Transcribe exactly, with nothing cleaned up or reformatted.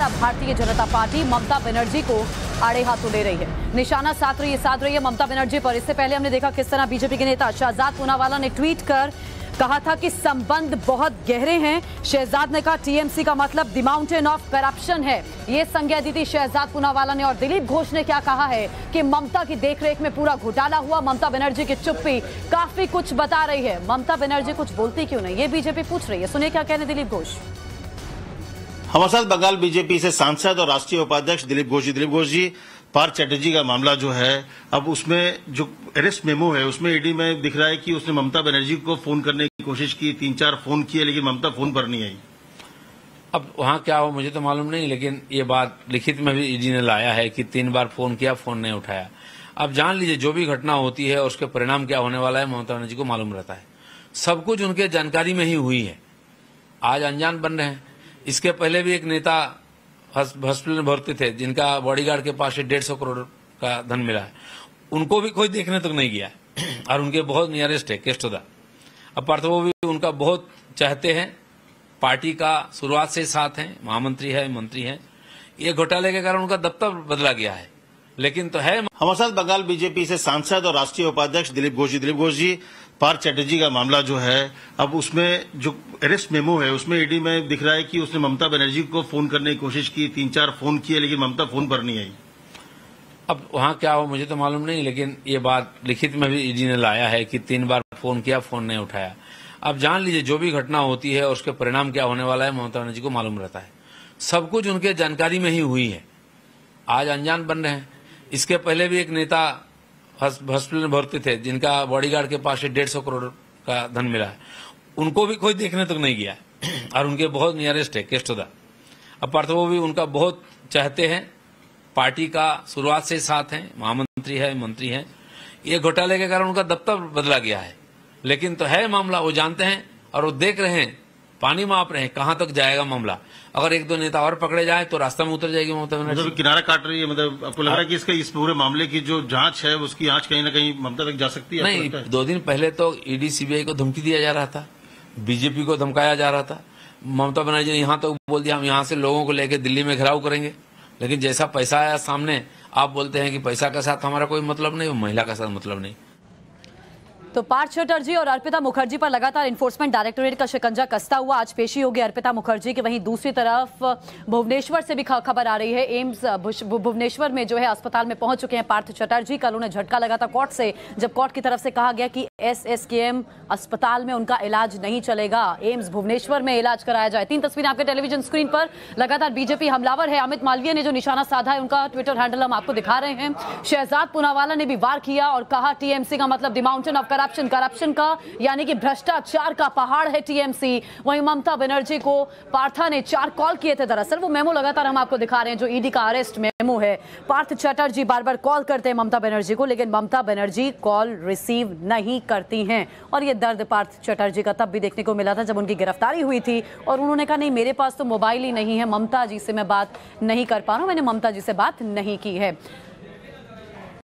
लगातार भारतीय जनता पार्टी ममता बनर्जी को आड़े हाथों ले रही है, निशाना साध रही है साध रही है ममता बनर्जी पर। इससे पहले हमने देखा किस तरह बीजेपी के नेता शहजाद पूनावाला ने ट्वीट कर कहा था कि संबंध बहुत गहरे हैं। शहजाद ने कहा टीएमसी का मतलब द माउंटेन ऑफ करप्शन है। ये संज्ञा दी थी शहजाद पूनावाला ने। और दिलीप घोष ने क्या कहा है कि ममता की देखरेख में पूरा घोटाला हुआ। ममता बनर्जी की चुप्पी काफी कुछ बता रही है। ममता बनर्जी कुछ बोलती क्यों नहीं, ये बीजेपी पूछ रही है। सुनिए क्या कहने दिलीप घोष। हमारे साथ बंगाल बीजेपी से सांसद और राष्ट्रीय उपाध्यक्ष दिलीप घोष जी। दिलीप घोष जी, पार्थ चैटर्जी का मामला जो है, अब उसमें जो अरेस्ट मेमो है उसमें ईडी में दिख रहा है कि उसने ममता बनर्जी को फोन करने की कोशिश की, तीन चार फोन किए, लेकिन ममता फोन पर नहीं आई। अब वहां क्या हो मुझे तो मालूम नहीं, लेकिन ये बात लिखित में भी ईडी ने लाया है कि तीन बार फोन किया, फोन नहीं उठाया। अब जान लीजिए जो भी घटना होती है उसके परिणाम क्या होने वाला है ममता बनर्जी को मालूम रहता है। सब कुछ उनके जानकारी में ही हुई है, आज अनजान बन रहे हैं। इसके पहले भी एक नेता हॉस्पिटल में भर्ती थे जिनका बॉडीगार्ड के पास डेढ़ सौ करोड़ का धन मिला है, उनको भी कोई देखने तक नहीं गया और उनके बहुत नियरेस्ट है केष्टोदा। अब पार्थ वो भी उनका बहुत चाहते हैं, पार्टी का शुरुआत से साथ हैं, महामंत्री है, मंत्री है। ये घोटाले के कारण उनका दफ्तर बदला गया है, लेकिन तो है। हमारे साथ बंगाल बीजेपी से सांसद और राष्ट्रीय उपाध्यक्ष दिलीप घोष जी। दिलीप घोष जी, पार्थ चैटर्जी का मामला जो है, अब उसमें जो अरेस्ट मेमो है उसमें ईडी में दिख रहा है कि उसने ममता बनर्जी को फोन करने की कोशिश की, तीन चार फोन किए, लेकिन ममता फोन पर नहीं आई। अब वहां क्या हो मुझे तो मालूम नहीं, लेकिन ये बात लिखित में भी ईडी ने लाया है कि तीन बार फोन किया, फोन नहीं उठाया। अब जान लीजिए जो भी घटना होती है उसके परिणाम क्या होने वाला है ममता बनर्जी को मालूम रहता है। सब कुछ उनके जानकारी में ही हुई है, आज अनजान बन रहे हैं। इसके पहले भी एक नेता हॉस्पिटल में भर्ती थे जिनका बॉडीगार्ड के पास डेढ़ सौ करोड़ का धन मिला है, उनको भी कोई देखने तक नहीं गया और उनके बहुत नियरेस्ट है केष्टोदा। अब पार्थ वो भी उनका बहुत चाहते हैं, पार्टी का शुरुआत से साथ हैं, महामंत्री है, मंत्री है। ये घोटाले के कारण उनका दफ्तर बदला गया है, लेकिन तो है मामला, वो जानते हैं और वो देख रहे हैं, पानी माप रहे हैं कहां तक जाएगा मामला। अगर एक दो नेता और पकड़े जाए तो रास्ता में उतर जाएगी ममता बनर्जी। मतलब किनारा काट रही है, मतलब आपको लग रहा है कि इसका इस पूरे मामले की जो जांच है उसकी आंच कहीं ना कहीं ममता तक जा सकती है? नहीं, दो दिन पहले तो ईडी सीबीआई को धमकी दिया जा रहा था, बीजेपी को धमकाया जा रहा था। ममता बनर्जी ने यहाँ तो बोल दिया हम यहाँ से लोगों को लेकर दिल्ली में घेराव करेंगे, लेकिन जैसा पैसा आया सामने आप बोलते हैं कि पैसा के साथ हमारा कोई मतलब नहीं, महिला के साथ मतलब नहीं। तो पार्थ चैटर्जी और अर्पिता मुखर्जी पर लगातार इन्फोर्समेंट डायरेक्टोरेट का शिकंजा कसता हुआ आज पेशी होगी अर्पिता मुखर्जी की। वहीं दूसरी तरफ भुवनेश्वर से भी खबर आ रही है, एम्स भुवनेश्वर में जो है अस्पताल में पहुंच चुके हैं पार्थ चैटर्जी। कल उन्हें झटका लगा था कोर्ट से, जब कोर्ट की तरफ से कहा गया कि एसएसकेएम अस्पताल में उनका इलाज नहीं चलेगा, एम्स भुवनेश्वर में इलाज कराया जाए। तीन तस्वीरें आपके टेलीविजन स्क्रीन पर। लगातार बीजेपी हमलावर है, अमित मालवीय ने जो निशाना साधा है उनका ट्विटर हैंडल हम आपको दिखा रहे हैं। शहजाद पूनावाला ने भी वार किया और कहा टीएमसी का मतलब the mountain of corruption, corruption का यानी कि भ्रष्टाचार का पहाड़ है टीएमसी। वहीं ममता बनर्जी को पार्था ने चार कॉल किए थे। दरअसल वो मेमो लगातार हम आपको दिखा रहे हैं जो ईडी का अरेस्ट मेमो है। पार्थ चैटर्जी बार बार कॉल करते हैं ममता बनर्जी को, लेकिन ममता बनर्जी कॉल रिसीव नहीं करती हैं। और ये दर्द पार्थ चैटर्जी का तब भी देखने को मिला था जब उनकी गिरफ्तारी हुई थी और उन्होंने कहा नहीं मेरे पास तो मोबाइल ही नहीं है, ममता जी से मैं बात नहीं कर पा रहा हूं, मैंने ममता जी से बात नहीं की है।